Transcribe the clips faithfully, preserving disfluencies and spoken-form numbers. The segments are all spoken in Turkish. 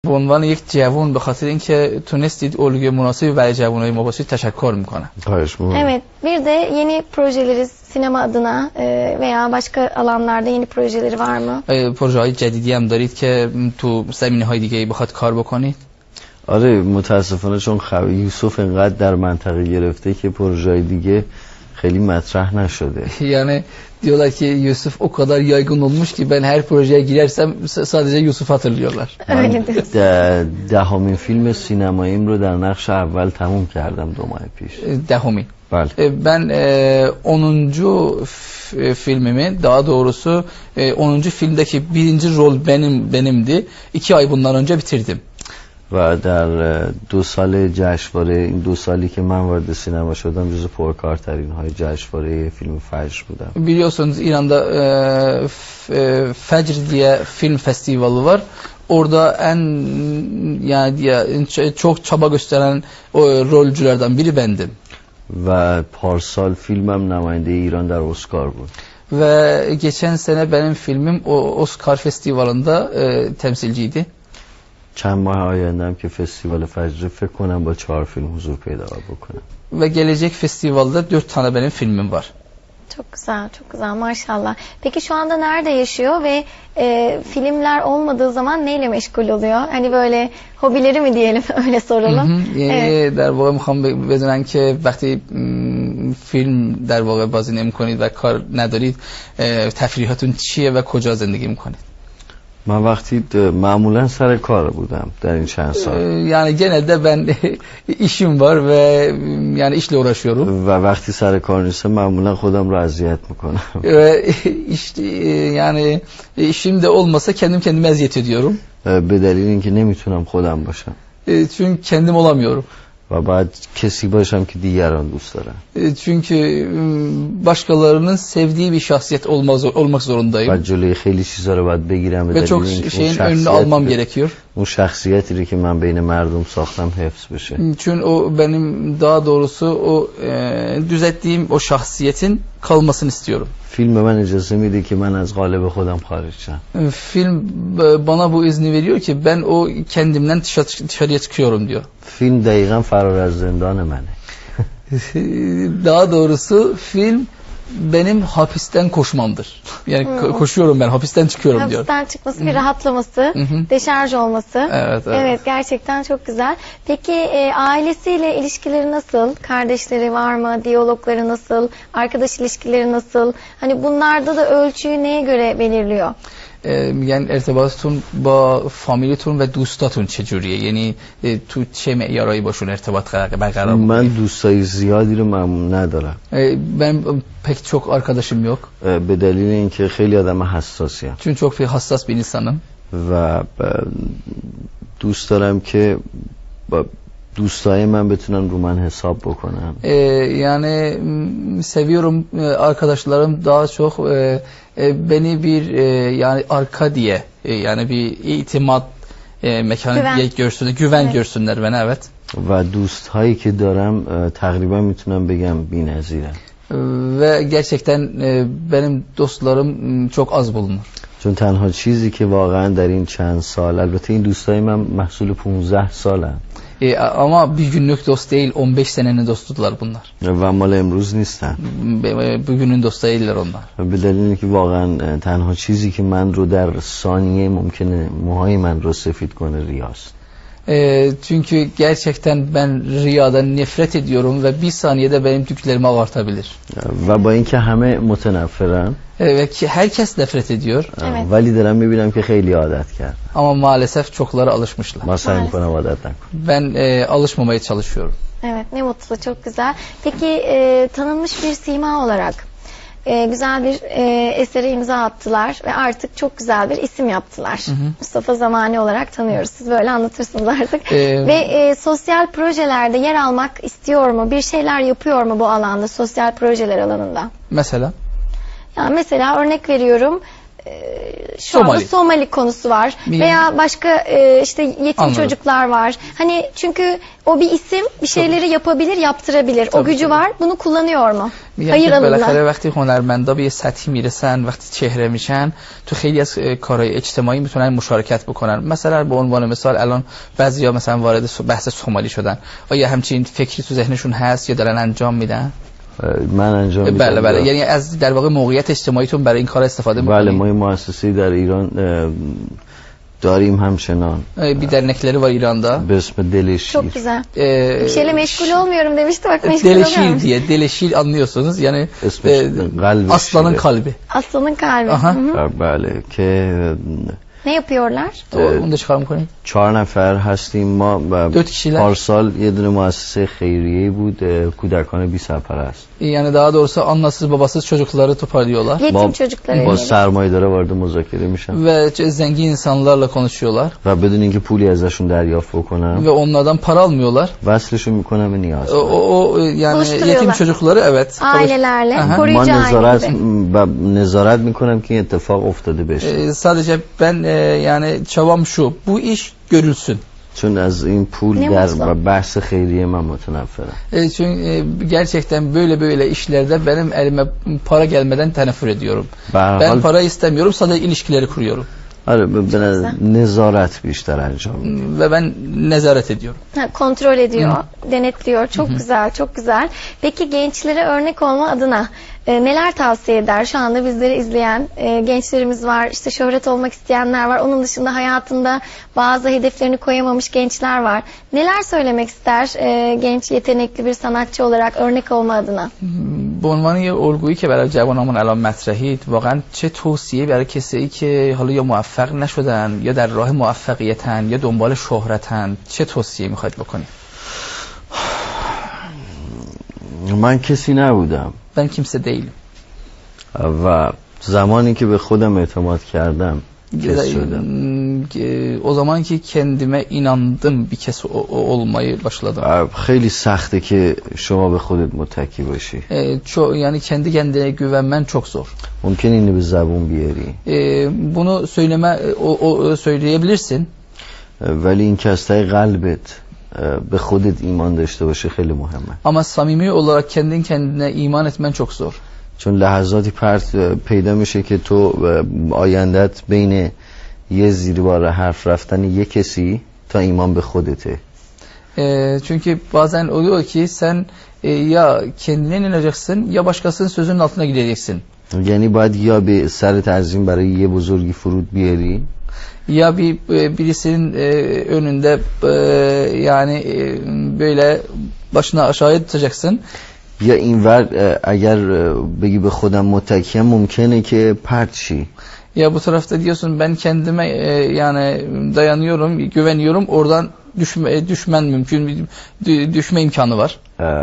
به عنوان یک جوان به خاطر اینکه تونستید الگوی مناسبی برای جوانای ما باشید تشکر میکنم. Evet, bir de yeni projeleri sinema adına veya başka alanlarda yeni projeleri var mı? پروژه های جدیدی هم دارید که تو زمینه های دیگه بخواد کار بکنید؟ آره متاسفانه چون خب یوسف انقدر در منطقه گرفته که پروژه دیگه خیلی مطرح نشده. Yani diyorlar ki Yusuf o kadar yaygın olmuş ki ben her projeye girersem sadece Yusuf hatırlıyorlar. ده دهمین فیلم سینماییم رو در نقش اول تموم کردم دو ماه پیش. دهمی. بله. Ben onuncu filmimi, daha doğrusu onuncu filmdeki birinci rol benim benimdi. İki ay bundan önce bitirdim. و در دو سال جشنواره این دو سالی که من وارد سینما شدم جزو پرکارترین های جشنواره فیلم فجر بودم. Biliyorsunuz İran'da e, Fecr diye film festivali var. Orada en yani ya, çok çaba gösteren o rolcülerden biri bendim. و پارسال فیلمم نماینده ایران در اسکار بود. Ve geçen sene benim filmim o Oscar festivalında e, temsilciydi. چند ماه آیندهم که فستیوال فجر فکر کنم با چهار فیلم حضور پیدا بکنم. Ve gelecek festivalde dört tane benim filmim var. Çok güzel, çok güzel maşallah. Peki şu anda nerede yaşıyor ve e, filmler olmadığı zaman neyle meşgul oluyor? Hani böyle hobileri mi diyelim öyle soralım. یعنی در واقع میخوام بدونن که وقتی فیلم در واقع بازی نمی‌کنید و کار ندارید تفریحاتون چیه و کجا زندگی می‌کنید؟ من وقتی معمولا سر کار بودم در این چند سال. Yani genelde ben işim var ve yani işle uğraşıyorum. و وقتی سر کار نیستم معمولا خودم رو اذیت میکنم. Ve işte yani işim de olmasa kendim kendime eziyet ediyorum. به دلیل اینکه نمیتونم خودم باشم. Çünkü kendim olamıyorum. و بعد کسی باشم که دیگران دوست دارن. Çünkü başkalarının sevdiği bir şahsiyet olmaz, olmak zorundayım. و جلوی خیلی چیزا رو باید بگیرم. Ve çok şeyin önünü almam gerekiyor. اون شخصیتی رو که من بین مردم ساختم حفظ بشه. Çünkü o benim daha doğrusu o e, düzelttiğim o şahsiyetin kalmasını istiyorum. فیلم من اجازه میده که من از قالب خودم خارج شم. Film bana bu izni veriyor ki ben o kendimden dışarıya çıkıyorum diyor. فیلم دقیقاً فرار از زندان منه. Daha doğrusu film benim hapisten koşmamdır. Yani hmm. koşuyorum ben, hapisten çıkıyorum diyor. Hapisten çıkması, bir rahatlaması, Hı-hı. deşarj olması. Evet, evet. Evet, gerçekten çok güzel. Peki e, ailesiyle ilişkileri nasıl? Kardeşleri var mı? Diyalogları nasıl? Arkadaş ilişkileri nasıl? Hani bunlarda da ölçüyü neye göre belirliyor? یعنی ارتباطتون با فامیلتون و دوستاتون چجوریه؟ یعنی تو چه معیارایی باشون ارتباط برقرار می‌کنید؟ من دوستای زیادی رو معمولا ندارم. Ben pek çok arkadaşım yok. به دلیل اینکه خیلی آدم حساسیم. Çünkü çok bir hassas bir insanım. و دوست دارم که با دوستای من بتونن رو من حساب بکنن. Ee, yani seviyorum arkadaşlarım daha çok e, e, beni bir e, yani arka diye e, yani bir itimat e, mekanı güven. diye görsünler, güven evet. görsünler beni, evet. و دوستایی که دارم تقریبا میتونم بگم بی‌نظیرن. Ve gerçekten e, benim dostlarım çok az bulunur. چون تنها چیزی که واقعا در این چند سال البته این دوستای من محصول پانزده سالن. E, ama bir günlük dost değil, on beş senenin dostudular bunlar. و مال امروز نیستن. Bugünün dostu değiller onlar. به دلیلی که واقعا تنها چیزی که من رو در ثانیه ممکنه موهای من رو سفید کنه ریاست. E, çünkü gerçekten ben riyadan nefret ediyorum ve bir saniyede benim tüklerimi ağartabilir. و با اینکه همه متنفرن. E, ve ki herkes nefret ediyor. Evet. ولی دارم میبینم که خیلی عادت کرد. Ama maalesef çokları alışmışlar. ما سعی میکنم عادت نکنم. Ben e, alışmamaya çalışıyorum. Evet, ne mutlu, çok güzel. Peki e, tanınmış bir sima olarak e, güzel bir e, esere imza attılar ve artık çok güzel bir isim yaptılar. Hı hı. Mustafa Zamani olarak tanıyoruz. Siz böyle anlatırsınız artık. Ee, ve e, sosyal projelerde yer almak istiyor mu? Bir şeyler yapıyor mu bu alanda, sosyal projeler alanında? Mesela? Yani mesela örnek veriyorum. şu anda Somali. Somali konusu var Bir- veya başka e, işte yetim Anladım. çocuklar var. Hani çünkü o bir isim bir şeyleri yapabilir, yaptırabilir. O Tabii, gücü tabii. var. Bunu kullanıyor mu? میگم Hayır که adına. بالاخره وقتی هنرمندا به یه سطحی میرسن وقتی چهره میشن تو خیلی از اه، کارهای اجتماعی میتونن مشارکت بکنن. مثلا به عنوان مثال الان بعضیا مثلا وارد س- بحث سومالی شدن، آیا همچین فکری تو ذهنشون هست یا دارن انجام میدن؟ من انجام میدم. بله بله، یعنی از در واقع موقعیت اجتماعیتون برای این کار استفاده بله، میکنید. ما یه مؤسسه‌ای در ایران اه، داریم همچنان Bir dernekleri var İran'da. به اسم دل شیر. Çok güzel. Ee, Bir şeyle meşgul olmuyorum demişti, bak meşgul Deleşil oluyormuş. diye, deleşil anlıyorsunuz yani اسمش e, قلب aslanın شیره. kalbi. Aslanın kalbi. Aha. Hı hı. بله که Ne yapıyorlar? O, onu da çıkarım koyayım. چهار نفر هستیم ما و دو کشیلر. پارسال یه دونه مؤسسه خیریه‌ای بود اه، کودکان بی سرپرست. Yani daha doğrusu anasız babasız çocukları toparlıyorlar Yetim با, çocuklara با yönelik. سرمایه‌دارا وارد مذاکره میشن ve ç- zengin insanlarla konuşuyorlar و بدون اینکه پولی ازشون دریافت بکنم ve onlardan para almıyorlar. وصلشون میکنم به نیاز. O, o, o yani Buluşturuyorlar. yetim çocukları evet. Ailelerle Aha. ما koruyucu aile نظارت gibi. و نظارت میکنم که این اتفاق افتاده بشه. Ee, sadece ben e, yani çabam şu, bu iş görülsün. چون از این پول نه در مطلب. و بحث خیریه من متنفرم. E, çünkü e, gerçekten böyle böyle işlerde benim elime para gelmeden teneffür ediyorum. به هر Ben حال para istemiyorum, sadece ilişkileri kuruyorum آره به نظر- نظارت بیشتر انجام میدم. ve ben nezaret ediyorum. Ha, kontrol ediyor, denetliyor. Çok güzel, çok güzel. Peki gençlere örnek olma adına e, neler tavsiye eder? Şu anda bizleri izleyen e, gençlerimiz var, işte şöhret olmak isteyenler var. Onun dışında hayatında bazı hedeflerini koyamamış gençler var. Neler söylemek ister e, genç yetenekli bir sanatçı olarak örnek olma adına? به عنوان یه الگویی که برای جوانامون الان مطرحید، واقعا چه توصیه برای کسایی که حالا یا موفق نشدن یا در راه موفقیتن یا دنبال شهرتن، چه توصیه میخواید بکنید؟ من کسی نبودم Ben kimse değilim. و زمانی که به خودم اعتماد کردم کس شدم. Ee, O zaman ki kendime inandım bir kez o- o- olmayı başladım. خیلی سخته که شما به خودت متکی باشی. Ee, çok, yani kendi kendine güvenmen çok zor. ممکن اینو به زبون بیاری Ee, bunu söyleme o, o söyleyebilirsin. ولی این که از ته قلبت به خودت ایمان داشته باشه خیلی مهمه. Ama samimi olarak kendin kendine iman etmen çok zor. چون لحظاتی پرت پیدا میشه که تو آیندت بین یه زیربار حرف رفتن یه کسی تا ایمان به خودته. Ee, çünkü bazen oluyor ki sen e, ya kendine inanacaksın ya başkasının sözünün altına gideceksin. یعنی باید یا به سر تعظیم برای یه بزرگی فرود بیاری Ya bir e, birisinin e, önünde e, yani e, böyle başına aşağıya tutacaksın. یا اینور اگر بگی به خودم متکیم ممکنه که پرت شی. Ya bu tarafta diyorsun ben kendime e, yani dayanıyorum, güveniyorum. Oradan düşme, düşmen mümkün, düşme imkanı var.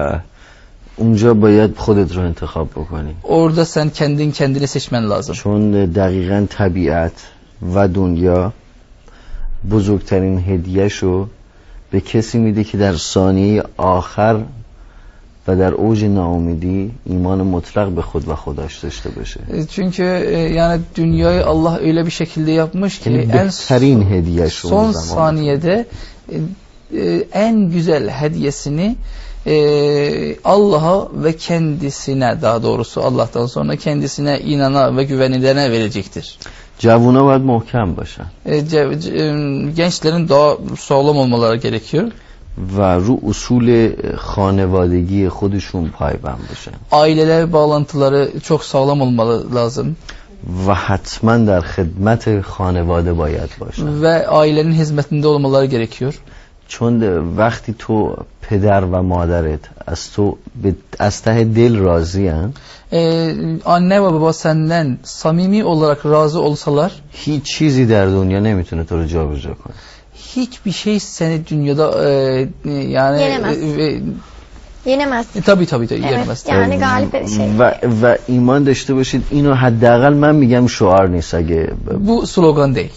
اونجا باید خودت رو انتخاب بکنی. Orada sen kendin kendini seçmen lazım. چون دقیقاً طبیعت و دنیا بزرگترین هدیه‌شو به کسی میده که در ثانیه آخر و در اوج ناامیدی ایمان مطلق به خود و خداش داشته باشه. Çünkü e, yani dünyayı Allah öyle bir şekilde yapmış ki Yani en بهترین هدیه‌شو son saniyede e, e, en güzel hediyesini e, Allah'a ve kendisine, daha doğrusu Allah'tan sonra kendisine inana ve güvenilene verecektir. جوونا باید محکم باشن. E, ce, ce, e, gençlerin daha sağlam olmaları gerekiyor. و رو اصول خانوادگی خودشون پایبند باشن. Aileler bağlantıları çok sağlam olmalı lazım. و حتما در خدمت خانواده باید باشن. Ve ailenin hizmetinde olmaları gerekiyor. چون وقتی تو پدر و مادرت از تو از ته دل راضی هن Ee, anne ve baba senden samimi olarak razı olsalar هیچ چیزی در دنیا نمیتونه تو رو جابجا کنه. hiçbir şey seni dünyada e, yani Yenemez. e, Yenemez. e, tabii tabii tabii Evet, yenemez. yani galip şey. و, و ایمان داشته باشید اینو حداقل من میگم شعار نیست اگه Bu slogan değil.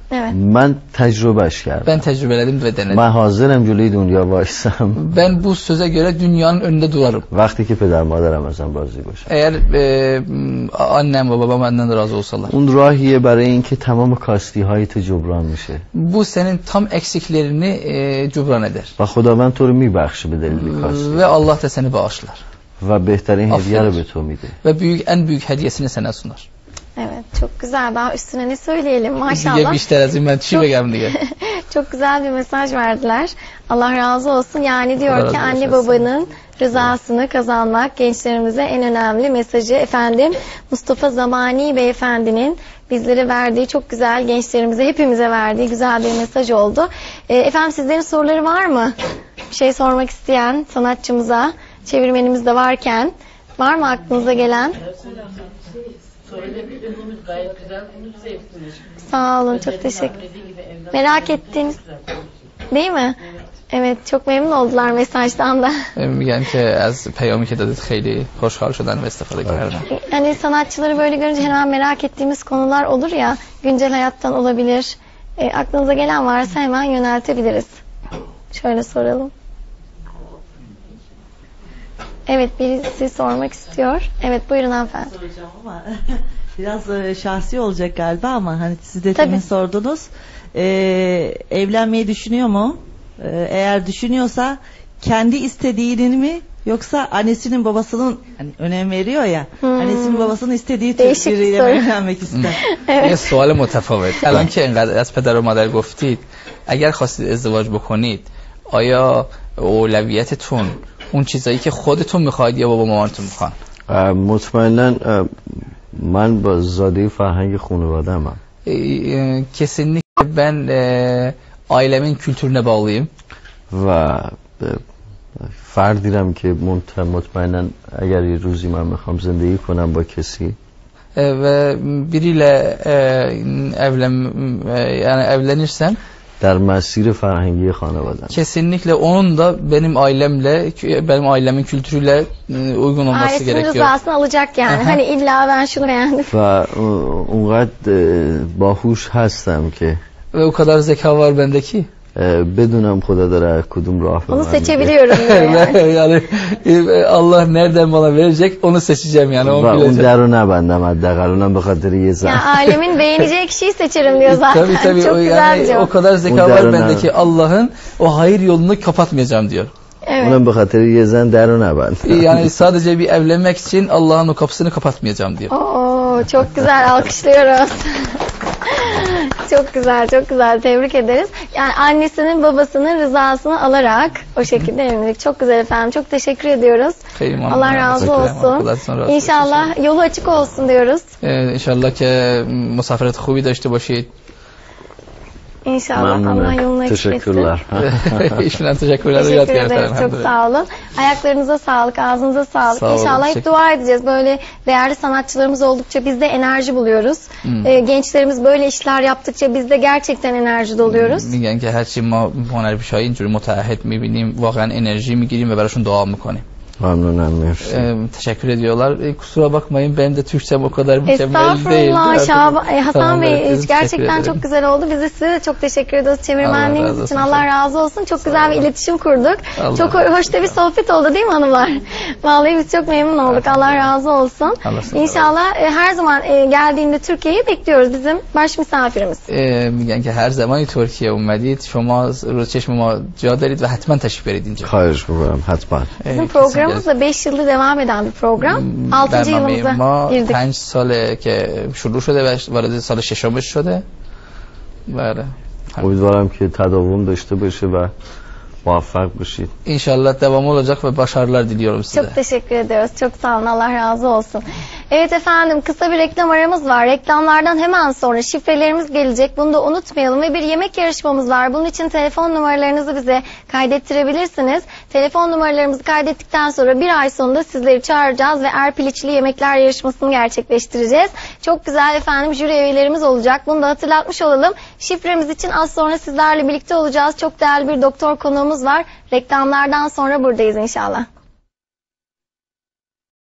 Evet. من تجربهش kərdim. Ben tecrübeledim ve denedim. من حاضرم جلوی دنیا وایسم Ben bu söze göre dünyanın önünde durarım. وقتی که پدر مادرم ازم راضی باشه. Eğer e, annem ve babam benden razı olsalar. اون راهیه برای اینکه تمام کاستی های تو جبران میشه. Bu senin tam eksiklerini e, cubran eder. و خداوند تو رو میبخشه به دلیل کاستی. Ve Allah da seni bağışlar. و بهترین هدیه رو به تو میده. Ve büyük en büyük hediyesini sana sunar. Evet, çok güzel. Daha üstüne ne söyleyelim maşallah. Diye bir işler azim ben çiğ begem diye. Çok güzel bir mesaj verdiler. Allah razı olsun. Yani diyor Allah ki razı anne olsun. babanın rızasını kazanmak gençlerimize en önemli mesajı. Efendim Mustafa Zamani Beyefendinin bizlere verdiği çok güzel, gençlerimize hepimize verdiği güzel bir mesaj oldu. E, efendim sizlerin soruları var mı? Bir şey sormak isteyen sanatçımıza, çevirmenimiz de varken var mı aklınıza gelen? Söyleyebildiğimiz gayet güzel, bunu zevkli. Sağ olun, çok teşekkür. Merak ettiğiniz değil mi? Evet, çok memnun oldular mesajdan da. میگن که از پیامی که دادید خیلی خوشحال شدن و استفاده کردن. Hani sanatçıları böyle görünce hemen merak ettiğimiz konular olur ya, güncel hayattan olabilir. E, aklınıza gelen varsa hemen yöneltebiliriz. Şöyle soralım. Evet, birisi sormak istiyor. Evet, buyurun hanımefendi. Soracağım ama biraz e, şahsi olacak galiba ama hani siz de Tabii. demin sordunuz. E, evlenmeyi düşünüyor mu? E, eğer düşünüyorsa kendi istediğini mi yoksa annesinin babasının hani önem veriyor ya. Hmm. Annesinin babasının istediği tür Değişik bir biriyle soru. evlenmek ister. یه سوال متفاوت. الان که اینقدر از پدر و مادر گفتید، اگر خواستید ازدواج بکنید، آیا اولویتتون اون چیزایی که خودتون میخواید یا بابا مامانتون میخوان؟ مطمئنا من با زاده فرهنگ خانواده‌ام. Kesinlikle ben e, ailemin kültürüne bağlıyım. و فردیرم که مطمئنا اگر یه روزی من میخوام زندگی کنم با کسی E, ve biriyle e, evlen e, yani evlenirsem در مسیر فرهنگی خانواده‌ام. kesinlikle onun da benim ailemle, benim ailemin kültürüyle e, uygun olması Ailesinin gerekiyor. rızasını alacak yani. Aha. Hani illa ben şunu beğendim. و اونقدر باهوش هستم که Ve o kadar zeka var bende ki. بدونم خدا داره کدوم راه به Onu من میده. seçebiliyorum diyor yani. yani e, Allah nereden bana verecek onu seçeceğim yani. و Onu اون bileceğim. در رو نبندم حداقل اونم به خاطر یه زن. Yani ailemin beğeneceği kişiyi seçerim diyor zaten. Tabii tabii Çok o, güzel yani, diyor. o kadar zeka Bu var derun bende abi. ki Allah'ın o hayır yolunu kapatmayacağım diyor. Evet. اونم به خاطر یه زن در رو نبند. Yani sadece bir evlenmek için Allah'ın o kapısını kapatmayacağım diyor. Oo, çok güzel, alkışlıyoruz. Çok güzel, çok güzel. Tebrik ederiz. Yani annesinin babasının rızasını alarak o şekilde evlilik. Çok güzel efendim. Çok teşekkür ediyoruz. Kıyım Allah Allah'a razı teşekkür ederim. olsun. Allah sonra razı olsun. İnşallah yolu açık olsun diyoruz. Ee, İnşallah ki مسافرت خوبی داشته باشید. İnşallah Allah ممنونم. yolunu açık etsin. Teşekkürler. İşinden teşekkürler. Teşekkür ederiz. Çok sağ olun. Ayaklarınıza sağlık, ağzınıza sağlık. Sağ olun, İnşallah hep teşekkür- dua edeceğiz. Böyle değerli sanatçılarımız oldukça biz de enerji buluyoruz. Hmm. Ee, gençlerimiz böyle işler yaptıkça biz de gerçekten enerji doluyoruz. میگن که هرچی ما هنرپیشه‌های اینجوری متعهد می‌بینیم واقعا انرژی می‌گیریم و براشون دعا می‌کنیم. ممنونم مرسی. Ee, teşekkür ediyorlar. Ee, kusura bakmayın benim de Türkçem o kadar mükemmel değil. Estağfurullah Şaban, e, Hasan Tamam, Bey evet, e, teşekkür gerçekten ederim. çok güzel oldu. Biz de size de çok teşekkür ediyoruz. Çevirmenliğiniz Allah razı için olsun. Allah razı olsun. Çok güzel bir iletişim kurduk. Allah çok razı hoş da bir sohbet oldu değil mi hanımlar? Vallahi biz çok memnun olduk. Allah razı olsun. Allah razı olsun. İnşallah e, her zaman e, geldiğinde Türkiye'yi bekliyoruz. Bizim baş misafirimiz. Ee, میگن که هر زمانی ترکیه اومدید شما رو چشم ما جا دارید و حتما تشریف برید اینجا. خواهش میکنم حتما. Bizim Ee, programımız kesin da beş yıldır devam eden bir program. gelin. altıncı برنامه yılımıza ما girdik. پنج ساله که شروع شده و وارد سال ششمش شده. بله. امیدوارم که تداوم داشته باشه و موفق بشید. İnşallah devam olacak ve başarılar diliyorum size. Çok teşekkür ediyoruz. Çok sağ olun. Allah razı olsun. Evet efendim, kısa bir reklam aramız var. Reklamlardan hemen sonra şifrelerimiz gelecek. Bunu da unutmayalım ve bir yemek yarışmamız var. Bunun için telefon numaralarınızı bize kaydettirebilirsiniz. Telefon numaralarımızı kaydettikten sonra bir ay sonunda sizleri çağıracağız ve Erpiliçli Yemekler yarışmasını gerçekleştireceğiz. Çok güzel efendim jüri üyelerimiz olacak. Bunu da hatırlatmış olalım. Şifremiz için az sonra sizlerle birlikte olacağız. Çok değerli bir doktor konuğumuz var. Reklamlardan sonra buradayız inşallah.